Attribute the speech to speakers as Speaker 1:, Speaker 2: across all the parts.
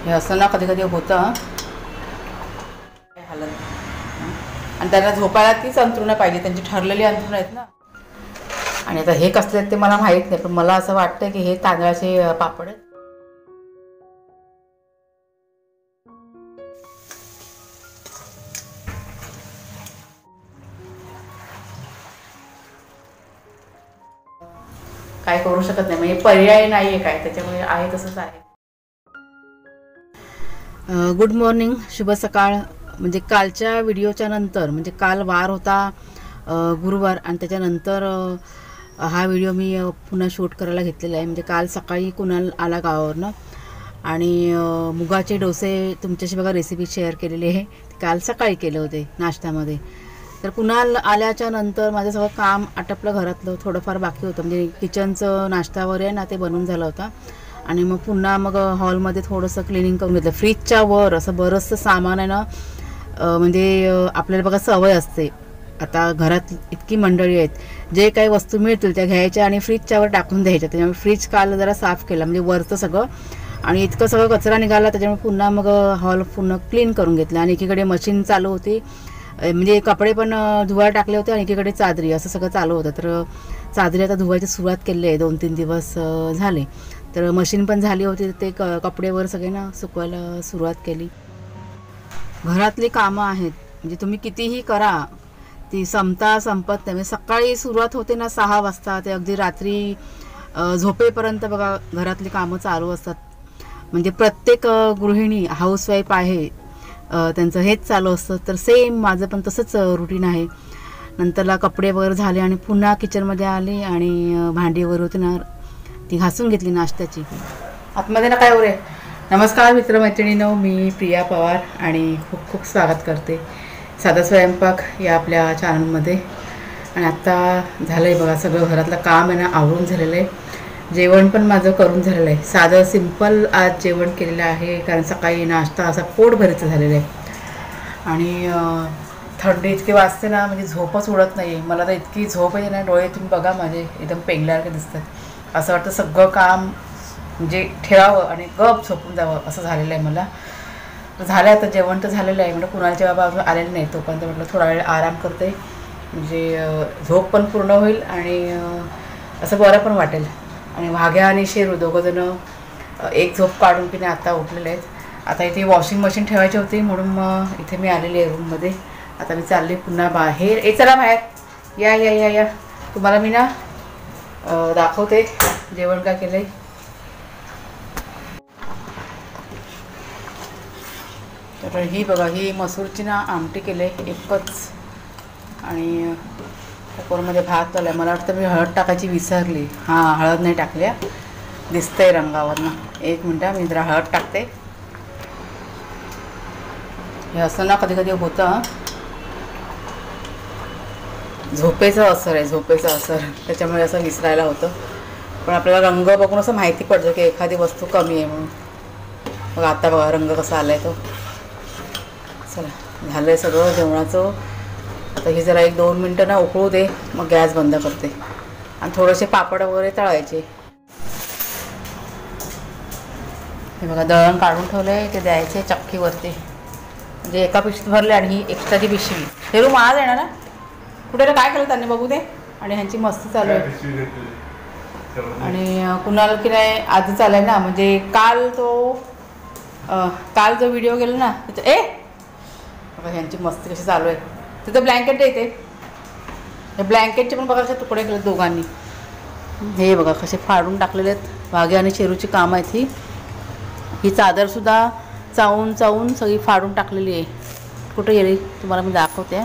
Speaker 1: हे असं ना कधी कधी होतं हालत. आणि त्यांना झोपायला तीच अंथरुणं पाहिजे, त्यांची ठरलेली अंथरुणं आहेत ना. आणि आता हे कसले आहेत ते मला माहीत नाही, पण मला असं वाटतं की हे तांदळाचे पापड आहेत. काय करू शकत नाही, म्हणजे पर्याय नाही आहे काय, त्याच्यामुळे आहे तसंच आहे. गुड मॉर्निंग, शुभ सकाळ. म्हणजे कालच्या व्हिडिओच्या नंतर, म्हणजे काल वार होता गुरुवार, आणि त्याच्यानंतर हा व्हिडिओ मी पुन्हा शूट करायला घेतलेला आहे. म्हणजे काल सकाळी कुणाल आला गावावरनं आणि मुगाचे डोसे तुमच्याशी बघा रेसिपी शेअर केलेली आहे. काल सकाळी केले होते नाश्त्यामध्ये. तर कुणाल आल्याच्या नंतर माझं सगळं काम आटपलं, घरातलं थोडंफार बाकी होतं, म्हणजे किचनचं नाश्त्यावर आहे ना ते बनवून झालं होतं. आणि मग पुन्हा मग हॉलमध्ये थोडंसं क्लिनिंग करून घेतलं. फ्रीजच्या वर असं बरंचसं सामान आहे ना, म्हणजे आपल्याला बघा सवय असते, आता घरात इतकी मंडळी आहेत, जे काही वस्तू मिळतील त्या घ्यायच्या आणि फ्रीजच्यावर टाकून द्यायच्या. त्याच्यामुळे फ्रीज काल जरा साफ केला, म्हणजे वरचं सगळं, आणि इतकं सगळं कचरा निघाला, त्याच्यामुळे पुन्हा मग हॉल पुन्हा क्लीन करून घेतलं. आणि एकीकडे मशीन चालू होती, म्हणजे कपडे पण धुवायला टाकले होते आणि एकीकडे चादरी, असं सगळं चालू होतं. तर चादरी आता धुवायची सुरुवात केली आहे, 2-3 दिवस झाले. तर मशीन पण झाली होती, ते कपडेवर सगळे ना सुकवायला सुरुवात केली. घरातली कामं आहेत, म्हणजे तुम्ही कितीही करा ती संपत नाही. सकाळी सुरुवात होते ना 6 वाजता, ते अगदी रात्री झोपेपर्यंत बघा घरातली कामं चालू असतात. म्हणजे प्रत्येक गृहिणी हाऊसवाईफ आहे, त्यांचं हेच चालू असतं. तर सेम माझं पण तसंच रुटीन आहे. नंतरला कपडे वगैरे झाले आणि पुन्हा किचनमध्ये आले आणि भांडी वगैरे होती ना ती घासून घेतली नाश्त्याची. आतमध्ये ना काय उरे. नमस्कार मित्रमैत्रिणींनो, मी प्रिया पवार आणि खूप खूप स्वागत करते साधा स्वयंपाक या आपल्या चॅनलमध्ये. आणि आत्ता झालं आहे बघा सगळं घरातलं काम आहे ना आवरून झालेलं आहे. जेवण पण माझं करून झालेलं आहे. साधं सिंपल आज जेवण केलेलं आहे, कारण सकाळी नाश्ता असा पोटभरीचं झालेलं आहे. आणि थंडी इतकी वाजते ना, म्हणजे झोपच उडत नाही आहे मला. तर इतकी झोप आहे ना, डोळे तुम्ही बघा माझे एकदम पेंगल्यासारखे दिसतात. असं वाटतं सगळं काम म्हणजे ठेवावं आणि गप झोपून जावं, असं झालेलं आहे मला. झालं आता जेवण तर झालेलं आहे. म्हणजे कुणालचे बाबा अजून आलेले नाही, तोपर्यंत म्हटलं थोडा वेळ आराम करते, म्हणजे झोप पण पूर्ण होईल आणि असं बरं पण वाटेल. आणि वाघ्या आणि शेरू दोघंजणं एक झोप काढून की नाही आता उठलेले आहेत. आता इथे वॉशिंग मशीन ठेवायची होती, म्हणून मग इथे मी आलेली आहे रूममध्ये. आता मी चालली पुन्हा बाहेर. चला बाहेर या या या या, तुम्हाला मी ना दाखवते जेवण काय केलं आहे. तर ही बघा, ही मसूरची ना आमटी केली आहे एकच, आणि कुकरमध्ये भात आला आहे. मला वाटतं मी हळद टाकायची विसरली. हां, हळद नाही टाकल्या, दिसतंय रंगावरनं. एक मिनटं, मी जरा हळद टाकते. हे असं ना कधी कधी होतं, झोपेचं असर आहे, झोपेचं असर, त्याच्यामुळे असं विसरायला होतं. पण आपल्याला रंग बघून असं माहिती पडतं की एखादी वस्तू कमी आहे म्हणून. बघा आता बघा रंग कसा आला आहे तो. चला, झालं आहे सगळं जेवणाचं. आता ही जरा 1-2 मिनटं ना उकळू दे, मग गॅस बंद करते. आणि थोडेसे पापड वगैरे तळायचे. हे बघा दळण काढून ठेवलं आहे, ते द्यायचे चक्कीवरती. म्हणजे एका पिशवीत भरले आणि ही एक्स्ट्राची पिशवी. हे रूम आज येणार ना, कुठे काय केलं त्यांनी बघू दे. आणि ह्यांची मस्ती चालू आहे. आणि कुणाल की नाही आजच आलाय ना, म्हणजे काल जो व्हिडिओ गेला ना त्याचं बघा ह्यांची मस्ती कशी चालू आहे. तिथं ब्लँकेट येते, हे ब्लँकेटचे पण बघा कसे तुकडे केले दोघांनी. हे बघा कसे फाडून टाकलेले आहेत. वाघ्या आणि शेरूची कामं आहेत. ही चादरसुद्धा चावून चावून सगळी फाडून टाकलेली आहे. कुठे गेली तुम्हाला मी दाखवते.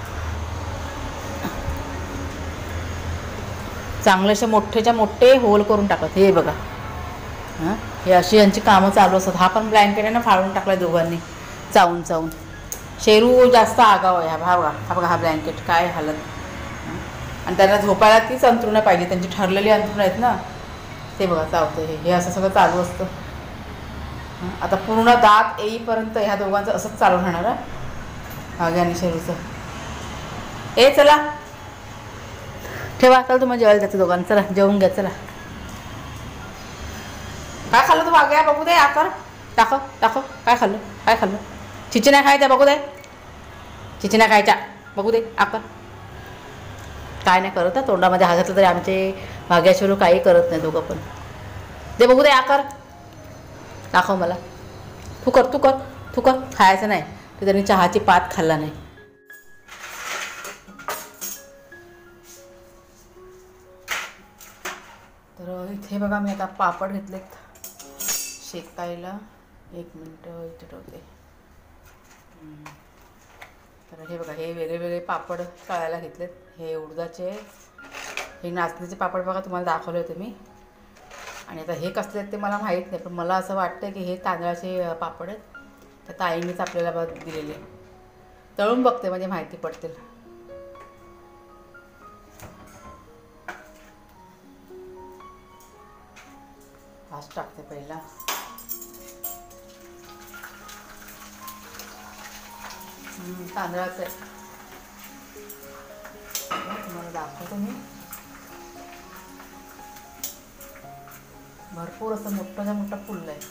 Speaker 1: चांगलेसे मोठेच्या मोठे होल करून टाकत. हे बघा, हां, हे अशी यांची कामं चालू असतात. हा पण ब्लँकेट आहे ना फाडून टाकला दोघांनी चावून चावून. शेरू जास्त आगाव आहे. हा बघा हा ब्लँकेट काय हालत. आणि त्यांना झोपायला तीच अंथरुणं पाहिजे, त्यांची ठरलेली अंथरुणं आहेत ना. ते बघा चावते. हे असं सगळं चालू असतं. आता पूर्ण दात येईपर्यंत ह्या दोघांचं असंच चालू राहणार आहे, वाघ्या आणि शेरूचं. चला ठेवा, चला तुम्हाला जेवायला द्यायचं दोघांना. चला जेवून घ्या. चला काय खाल्लं तू वाघ्या, बघू दे आकार. दाखव दाखव काय खाल्लं काय खाल्लं. चिची नाही खायच्या बघू दे. चिची नाही खायच्या बघू दे. आकर काय नाही करत तोंडामध्ये हात घातलं तरी आमचे भाग्याशिवाय काही करत नाही दोघं पण. दे बघू दे आकर. दाखव मला. तू कर तू कर तू कर. खायचं नाही तर त्यांनी चहाची पात खाल्ला नाही. तर इथे बघा मी आता पापड घेतलेत शेकायला. 1 मिनटं इथे ठेवते. तर हे बघा हे वेगळे वेगळे पापड तळायला घेतलेत. हे उडदाचे, हे नाचणीचे पापड बघा तुम्हाला दाखवले होते मी. आणि आता हे कसले आहेत ते मला माहीत नाही, पण मला असं वाटतं की हे तांदळाचे पापड आहेत. त्या ताईंनीच आपल्याला दिलेले. तळून बघते म्हणजे माहिती पडतील. फास्ट टाकते पहिला. तांदळाचं आहे तुम्हाला दाखवतो मी. भरपूर असं मोठं मोठं फुललं आहे.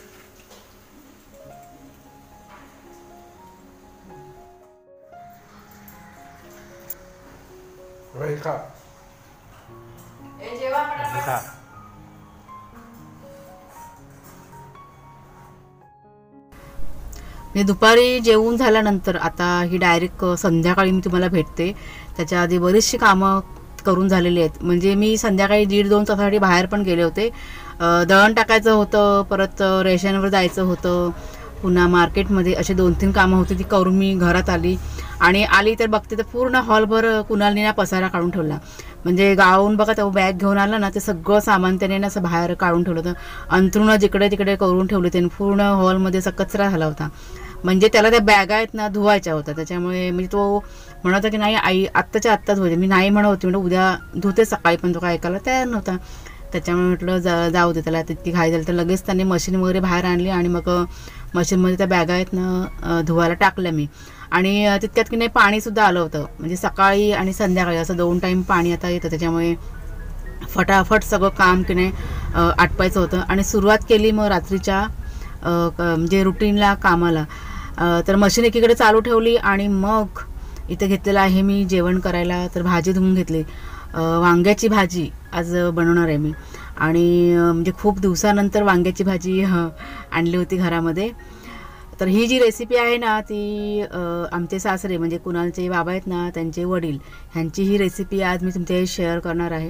Speaker 1: मी दुपारी जेवून झाल्यानंतर आता ही डायरेक्ट संध्याकाळी मी तुम्हाला भेटते. त्याच्या आधी बरीचशी कामं करून झालेली आहेत. म्हणजे मी संध्याकाळी 1.5-2 तासासाठी बाहेर पण गेले होते. दळण टाकायचं होतं, परत रेशनवर जायचं होतं, पुन्हा मार्केटमध्ये असे 2-3 कामं होती. ती करून मी घरात आली. आणि आली तर बघते तर पूर्ण हॉलभर कुणालने पसारा काढून ठेवला. म्हणजे गावाहून बघा तो बॅग घेऊन आला ना, ते सगळं सामान त्याने ना असं बाहेर काढून ठेवलं होतं. अंथरुणं जिकडे तिकडे करून ठेवले त्याने. पूर्ण हॉलमध्ये असा कचरा झाला होता. म्हणजे त्याला त्या बॅगा आहेत ना धुवायच्या होत्या. त्याच्यामुळे म्हणजे तो म्हणत होता की नाही आई आत्ताच्या आत्ताच धुते. मी नाही म्हणत होती, म्हणजे उद्या धुते सकाळी, पण तो काय ऐकायला तयार नव्हता. त्याच्यामुळे म्हटलं जाऊ दे, त्याला तितकी घाई झाली. तर लगेच त्यांनी मशीन वगैरे बाहेर आणली आणि मग मशीनमध्ये त्या बॅगा आहेत ना धुवायला टाकल्या मी. आणि तितक्यात की नाही पाणीसुद्धा आलं होतं. म्हणजे सकाळी आणि संध्याकाळी असं 2 टाईम पाणी आता येतं. त्याच्यामुळे फटाफट सगळं काम की नाही आटपायचं होतं. आणि सुरुवात केली मग रात्रीच्या म्हणजे रुटीनला कामाला. तर मशीन एकीकडे चालू ठेवली आणि मग इथे घेतलेलं आहे मी जेवण करायला. तर भाजी धुवून घेतली. वांग्याची भाजी आज बनवणार आहे मी. आणि म्हणजे खूप दिवसानंतर वांग्याची भाजी आणली होती घरामध्ये. तर ही जी रेसिपी आहे ना ती आमचे सासरे म्हणजे कुणालचे बाबा आहेत ना त्यांचे वडील ह्यांची ही रेसिपी आज मी तुमच्याशी शेअर करणार आहे.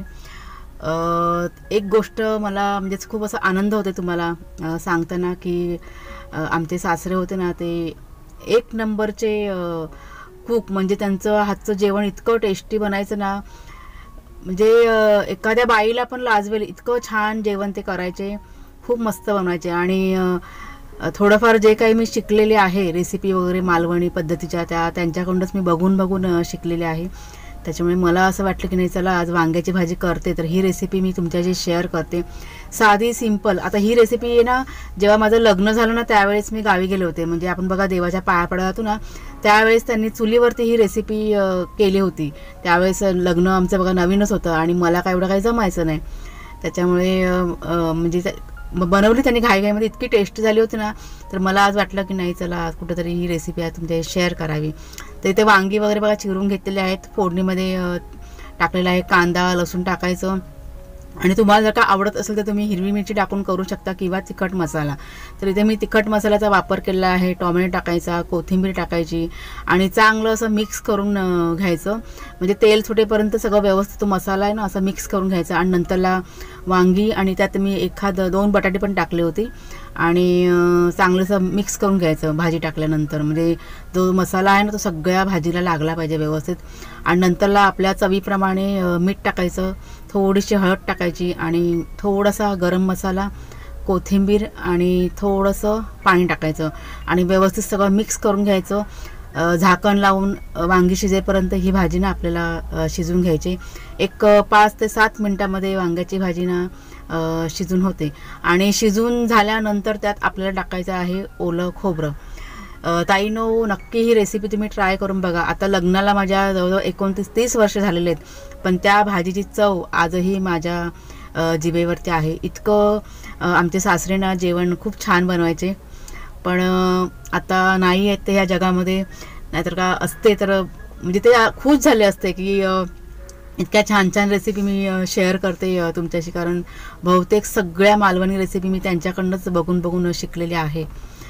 Speaker 1: एक गोष्ट मला म्हणजे खूप असा आनंद होते तुम्हाला सांगताना की आमचे सासरे होते ना ते 1 नंबरचे कुक. म्हणजे त्यांचं हातचं जेवण इतकं टेस्टी बनायचं ना, म्हणजे एखाद्या बाईला पण लाजवेल इतकं छान जेवण ते करायचे. खूप मस्त बनवायचे. आणि थोडंफार जे काही मी शिकलेले आहे रेसिपी वगैरे मालवणी पद्धतीच्या त्यांच्याकडूनच मी बघून शिकलेले आहे. त्याच्यामुळे मला असं वाटलं की नाही चला आज वांग्याची भाजी करते, तर ही रेसिपी मी तुमच्याशी शेअर करते. साधी सिंपल. आता ही रेसिपी आहे ना जेव्हा माझं लग्न झालं ना त्यावेळेस मी गावी गेले होते. म्हणजे आपण बघा देवाच्या पाया पडत जातो ना त्यावेळेस त्यांनी चुलीवरती ही रेसिपी केली होती. त्यावेळेस लग्न आमचं बघा नवीनच होतं आणि मला काय एवढं काही जमायचं नाही. त्याच्यामुळे म्हणजे बनवली त्यांनी घाईघाईमध्ये. इतकी टेस्टी झाली होती ना, तर मला आज वाटलं की नाही चला आज कुठेतरी ही रेसिपी आज तुमच्याशी शेअर करावी. तर इथे वांगी वगैरे बघा चिरून घेतलेले आहेत. फोडणीमध्ये टाकलेला आहे कांदा लसूण टाकायचं. आणि तुम्हाला जर का आवडत असेल तर तुम्ही हिरवी मिरची टाकून करू शकता किंवा तिखट मसाला. तर इथे मी तिखट मसाल्याचा वापर केला आहे. टोमॅटो टाकायचा, कोथिंबीर टाकायची आणि चांगलं असं मिक्स करून घ्यायचं. म्हणजे तेल सुटेपर्यंत सगळं व्यवस्थित तो मसाला आहे ना असं मिक्स करून घ्यायचा. आणि नंतरला वांगी आणि त्यात मी 2 बटाटे पण टाकले होते आणि चांगलंसं मिक्स करून घ्यायचं भाजी टाकल्यानंतर. म्हणजे जो मसाला आहे ना तो सगळ्या भाजीला लागला पाहिजे व्यवस्थित. आणि नंतरला आपल्या चवीप्रमाणे मीठ टाकायचं, थोडीशी हळद टाकायची आणि थोडासा गरम मसाला, कोथिंबीर आणि थोडंसं पाणी टाकायचं आणि व्यवस्थित सगळं मिक्स करून घ्यायचं. झाकण लावून वांगी शिजेपर्यंत ही भाजी ना आपल्याला शिजवून घ्यायची. एक 5 ते 7 मिनटामध्ये वांग्याची भाजी ना शिजून होते. आणि शिजून झाल्यानंतर त्यात आपल्याला टाकायचं आहे ओलं खोबरं. ताईनो नक्की ही रेसिपी तुम्ही ट्राय करून बघा. आता लग्नाला माझ्या जवळजवळ 29-30 वर्ष झालेले आहेत, पण त्या भाजीची चव आजही माझ्या जिभेवरती आहे. इतकं आमचे सासरे ना जेवण खूप छान बनवायचे. पण आता नाही आहेत ते ह्या जगामध्ये, नाहीतर का असते तर म्हणजे ते खुश झाले असते की इतक्या छान छान रेसिपी मी शेअर करते तुमच्याशी, कारण बहुतेक सगळ्या मालवणी रेसिपी मी त्यांच्याकडनंच बघून बघून शिकलेली आहे.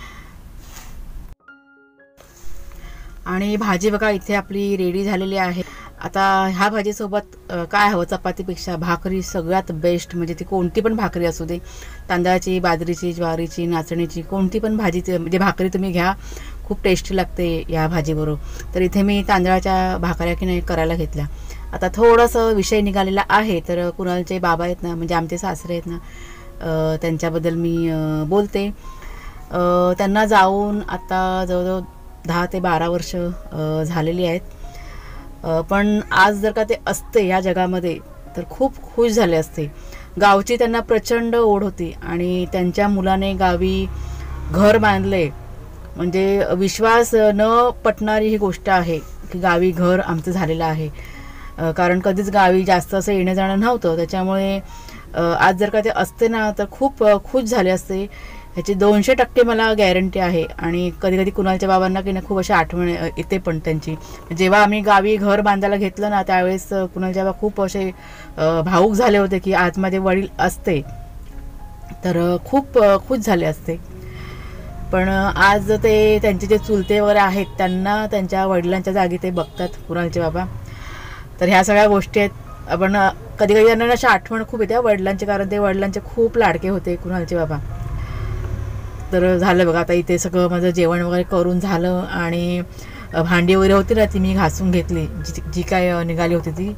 Speaker 1: आणि भाजी बघा इथे आपली रेडी झालेली आहे. आता ह्या भाजीसोबत काय हवं, चपातीपेक्षा भाकरी सगळ्यात बेस्ट, म्हणजे ती कोणती पण भाकरी असू दे, तांदळाची, बाजरीची, ज्वारीची, नाचणीची, कोणती पण भाजी म्हणजे भाकरी तुम्ही घ्या, खूप टेस्टी लागते या भाजीबरोबर. तर इथे मी तांदळाच्या भाकऱ्या की नाही करायला घेतल्या. आता थोडंसं विषय निघालेला आहे, तर कुणालचे बाबा आहेत ना, म्हणजे आमचे सासरे आहेत ना, त्यांच्याबद्दल मी बोलते. त्यांना जाऊन आता जवळजवळ 10 ते 12 वर्ष झालेली आहेत. पण आज जर का ते असते या जगामध्ये तर खूप खुश झाले असते. गावची त्यांना प्रचंड ओढ होती आणि त्यांच्या मुलाने गावी घर बांधले, म्हणजे विश्वास न पटणारी ही गोष्ट आहे की गावी घर आमचं झालेलं आहे. कारण कधीच गावी जास्त असं येणं जाणं नव्हतं, त्याच्यामुळे आज जर का ते असते ना तर खूप खुश झाले असते, ह्याची 200% मला गॅरंटी आहे. आणि कधी कधी कुणालच्या बाबांना की नाही खूप अशी आठवण येते पण त्यांची. जेव्हा आम्ही गावी घर बांधायला घेतलं ना त्यावेळेस कुणालच्या बाबा खूप असे भावूक झाले होते की आज माझे वडील असते तर खूप खुश झाले असते. पण आज ते त्यांचे जे चुलते वगैरे आहेत त्यांना त्यांच्या वडिलांच्या जागी ते बघतात कुणालचे बाबा. तर ह्या सगळ्या गोष्टी आहेत. आपण कधी कधी त्यांना अशी आठवण खूप येते वडिलांची, कारण ते वडिलांचे खूप लाडके होते कुणालचे बाबा. तर झालं बघा, आता इथे सगळं माझं जेवण वगैरे करून झालं आणि भांडी वगैरे होती ना ती मी घासून घेतली, जी काय निघाली होती ती.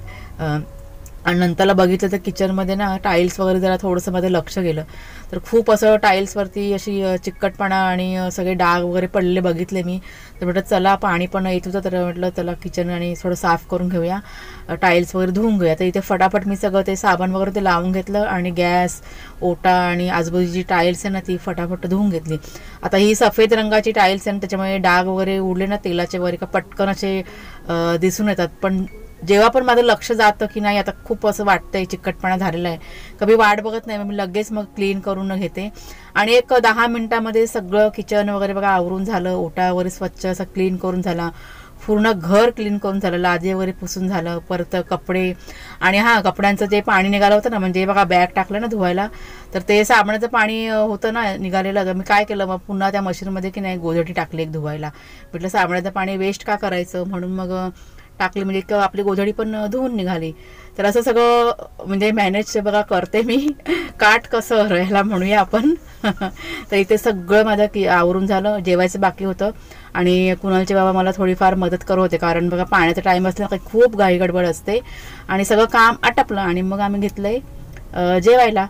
Speaker 1: आणि नंतरला बघितलं तर किचनमध्ये ना टाईल्स वगैरे जरा थोडंसं माझं लक्ष गेलं, तर खूप असं टाईल्सवरती अशी चिकटपणा आणि सगळे डाग वगैरे पडलेले बघितले मी. तर म्हटलं चला पाणी पण येत होतं, तर म्हटलं चला किचन आणि थोडं साफ करून घेऊया, टाईल्स वगैरे धुवून घेऊया. तर इथे फटाफट मी सगळं ते साबण वगैरे ते लावून घेतलं आणि गॅस, ओटा आणि आजूबाजूची जी टाईल्स आहे ना ती फटाफट धुवून घेतली. आता ही सफेद रंगाची टाईल्स आहे ना, त्याच्यामुळे डाग वगैरे उडले ना तेलाचे वगैरे का पटकन असे दिसून येतात. पण जेव्हा पण माझं लक्ष जातं की नाही आता खूप असं वाटतंय चिकटपणा झालेला आहे, कधी वाट बघत नाही, मी लगेच मग क्लीन करून घेते. आणि एक 10 मिनिटामध्ये सगळं किचन वगैरे बघा आवरून झालं, ओटा वगैरे स्वच्छ असं क्लीन करून झाला, पूर्ण घर क्लीन करून झालं, लादी वगैरे पुसून झालं, परत कपडे. आणि हां, कपड्यांचं जे पाणी निघालं होतं ना, म्हणजे बघा बॅग टाकलं ना धुवायला, तर ते साबणाचं पाणी होतं ना निघालेलं, तर मी काय केलं मग पुन्हा त्या मशीनमध्ये की नाही गोधडी टाकली एक धुवायला. म्हटलं साबणाचं पाणी वेस्ट का करायचं, म्हणून मग टाकली, म्हणजे आपली गोधडी पण धुवून निघाली. तर असं सगळं म्हणजे मॅनेज बघा करते मी, काट कसं ह्याला म्हणूया आपण. तर इथे सगळं माझं आवरून झालं, जेवायचं बाकी होतं आणि कुणालचे बाबा मला थोडीफार मदत करत होते, कारण बघा पाण्याचा टाईम असला काही खूप घाई गडबड असते. आणि सगळं काम आटपलं आणि मग आम्ही घेतलंय जेवायला.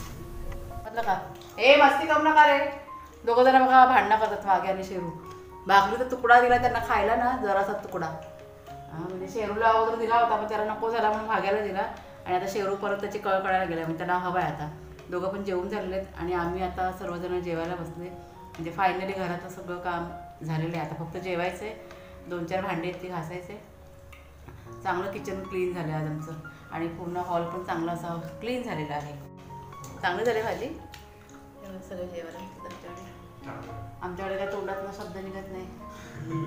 Speaker 1: म्हटलं का ए मस्ती करू नका रे, दोघं जरा बघा भांडणं करतात वाघे आणि शेरू. भाकरीचा तुकडा दिला त्यांना खायला ना, जरासा तुकडा, म्हणजे शेरूला अगोदर दिला होता पण त्याला नको झाला म्हणून भाग्याला दिला. आणि आता शेरू परत त्याची कळ काढायला गेला, म्हणजे त्यांना हवा आहे. आता दोघं पण जेवून झालेले आहेत आणि आम्ही आता सर्वजण जेवायला बसले. म्हणजे फायनली घरातलं सगळं काम झालेलं आहे, आता फक्त जेवायचं आहे. 2-4 भांडी आहेत ती घासायचे. चांगलं किचन क्लीन झालं आज आमचं आणि पूर्ण हॉल पण चांगला असा क्लीन झालेला आहे. चांगली झाली भाजी. सगळं जेवायला आमच्याकडे काय तोंडात ना शब्द निघत नाही.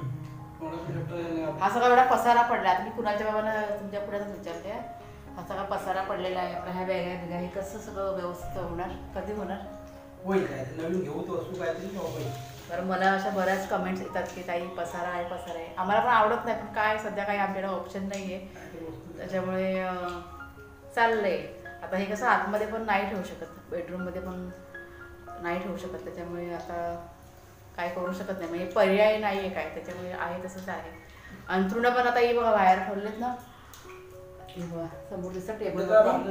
Speaker 1: हा सगळा एवढा पसारा पडला. आता मी कुणाच्या बाबांना तुमच्या पुढेच विचारते, हा सगळा पसारा पडलेला आहे, आपल्या ह्या बॅगा बिगा हे कसं सगळं व्यवस्थित होणार, कधी होणार
Speaker 2: होईल काय नवीन घेऊ तो असू काय.
Speaker 1: तर मला अशा बऱ्याच कमेंट्स येतात की ताई पसारा आहे पसारा आहे. आम्हाला पण आवडत नाही, पण काय सध्या काही आमच्याकडे ऑप्शन नाही आहे, त्याच्यामुळे चाललंय. आता हे कसं आतमध्ये पण नाही ठेवू शकत, बेडरूममध्ये पण नाही ठेवू शकत, त्याच्यामुळे आता काय करू शकत नाही, म्हणजे पर्याय नाही आहे काय, त्याच्यामुळे आहे तसंच आहे. अंथरुणं पण आता ही बघा बाहेर ठेवलेत ना, समोर दिसतं टेबल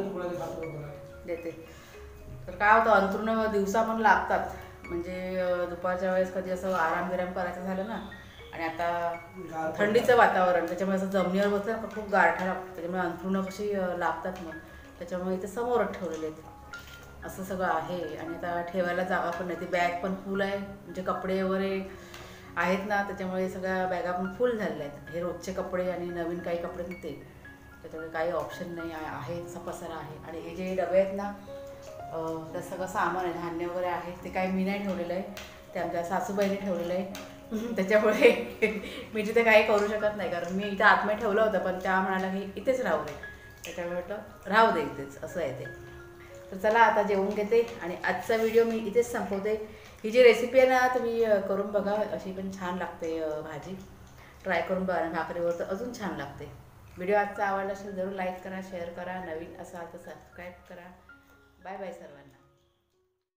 Speaker 1: देते. तर काय होतं अंथरुणं दिवसा पण लागतात, म्हणजे दुपारच्या वेळेस कधी असं आराम बिराम करायचं झालं ना, आणि आता थंडीचं वातावरण त्याच्यामुळे असं जमिनीवर बसलं ना खूप गारठा लागतं, त्याच्यामुळे अंथरुणं कशी लागतात मग, त्याच्यामुळे इथे समोरच ठेवलेले आहेत. असं सगळं आहे. आणि आता ठेवायला जागा पण नाही, ती बॅग पण फुल आहे, म्हणजे कपडे वगैरे आहेत ना त्याच्यामुळे सगळ्या बॅगा पण फुल झालेल्या आहेत. हे रोजचे कपडे आणि नवीन काही कपडे ते, त्याच्यामुळे काही ऑप्शन नाही आहे, असा पसारा आहे. आणि हे जे डबे आहेत ना त्यात सगळं सामान आहे, धान्य वगैरे आहे, ते काही मी नाही ठेवलेलं आहे, ते आमच्या सासूबाईने ठेवलेलं आहे त्याच्यामुळे मी तिथे काही करू शकत नाही, कारण मी इथं आतमध्ये ठेवलं होतं पण त्या म्हणाला की इथेच राहू दे, त्याच्यामुळे म्हटलं राहू दे इथेच, असं आहे ते. तर चला आता जेवून घेते आणि आजचा व्हिडिओ मी इथेच संपवते. ही जी रेसिपी आहे ना तुम्ही करून बघा, अशी पण छान लागते भाजी, ट्राय करून बघा. आणि भाकरीवर तर अजून छान लागते. व्हिडिओ आजचा आवडला असेल जरूर लाईक करा, शेअर करा, नवीन असाल तर सबस्क्राईब करा. बाय बाय सर्वांना.